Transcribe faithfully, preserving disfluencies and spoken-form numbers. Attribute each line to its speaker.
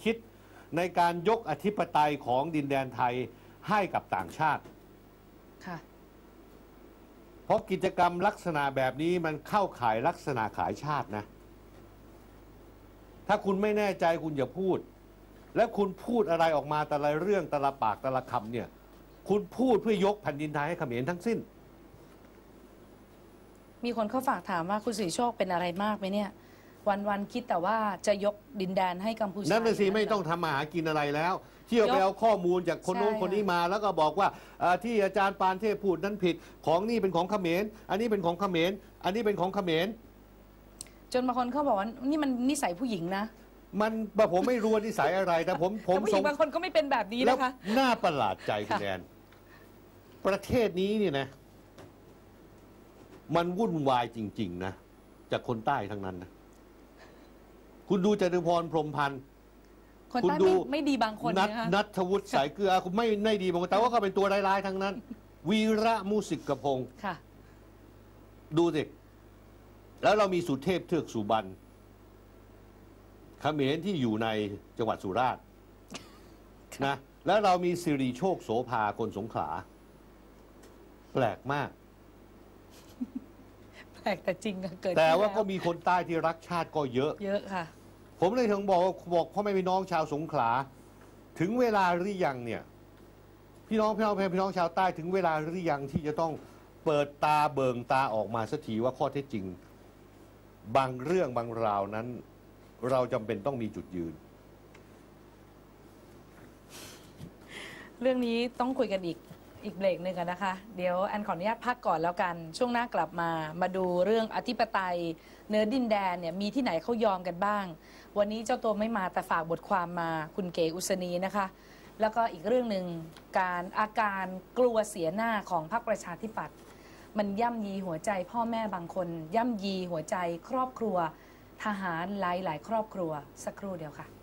Speaker 1: คิดในการยกอธิปไตยของดินแดนไทยให้กับต่างชาติ
Speaker 2: ค่ะ
Speaker 1: เพราะกิจกรรมลักษณะแบบนี้มันเข้าข่ายลักษณะขายชาตินะถ้าคุณไม่แน่ใจคุณอย่าพูดและคุณพูดอะไรออกมาแต่ละเรื่องแต่ละปากแต่ละคำเนี่ยคุณพูดเพื่อยกแผ่นดินไทยให้เขมรทั้งสิ้น
Speaker 2: มีคนเขาฝากถามว่าคุณศรีโชคเป็นอะไรมากไหมเนี่ยวันๆคิดแต่ว่าจะยกดินแดนให้กัมพูชา
Speaker 1: นั่นน่ะสิไม่ต้องทำมาหากินอะไรแล้วเที่ยวไปเอาข้อมูลจากคนโน้นคนนี้มาแล้วก็บอกว่าที่อาจารย์ปานเทพพูดนั้นผิดของนี่เป็นของเขมรอันนี้เป็นของเขมรอันนี้เป็นของเขมร
Speaker 2: จนบางคนเขาบอกว่านี่มันนิสัยผู้หญิงนะ
Speaker 1: มันผมไม่รู้นิสัยอะไรแต่ผมผม
Speaker 2: ผู้หญิงบางคนก็ไม่เป็นแบบนี้นะคะ
Speaker 1: น่าประหลาดใจคุณแอนประเทศนี้เนี่ยนะมันวุ่นวายจริงๆนะจากคนใต้ทั้งนั้นนะคุณดูจตุพรพรหมพันธ์
Speaker 2: คนใต้ไม่ไม่ดีบางคน
Speaker 1: นัทนัทวุฒิสายเกลือคุณไม่ไม่ดีบางคนแต่ว่าก็เป็นตัวร้ายๆทั้งนั้นวีระมุสิกพงศ์ดูสิแล้วเรามีสุเทพเทือกสุบรรณเขมรที่อยู่ในจังหวัดสุราษฎร์นะแล้วเรามีสิริโชคโสภาคนสงขลาแปลกมาก
Speaker 2: แปลกแต่จริงเกิด
Speaker 1: แต่ว่าก็มีคนใต้ที่รักชาติก็เยอะ
Speaker 2: เยอะค่ะ
Speaker 1: ผมเลยถึงบอกบอกพ่อแม่พี่น้องชาวสงขลาถึงเวลาหรือยังเนี่ยพี่น้องพี่น้องพี่น้องชาวใต้ถึงเวลาหรือยังที่จะต้องเปิดตาเบิงตาออกมาสักทีว่าข้อเท็จจริงบางเรื่องบางราวนั้นเราจำเป็นต้องมีจุดยืน
Speaker 2: เรื่องนี้ต้องคุยกันอีกอีกเบรกหนึ่งกันนะคะเดี๋ยวแอนขออนุญาตพักก่อนแล้วกันช่วงหน้ากลับมามาดูเรื่องอธิปไตยเนื้อดินแดนเนี่ยมีที่ไหนเขายอมกันบ้างวันนี้เจ้าตัวไม่มาแต่ฝากบทความมาคุณเก๋อุศนีนะคะแล้วก็อีกเรื่องหนึ่งการอาการกลัวเสียหน้าของพรรคประชาธิปัตย์มันย่ำยีหัวใจพ่อแม่บางคนย่ำยีหัวใจครอบครัวทหารหลายหลายครอบครัวสักครู่เดียวค่ะ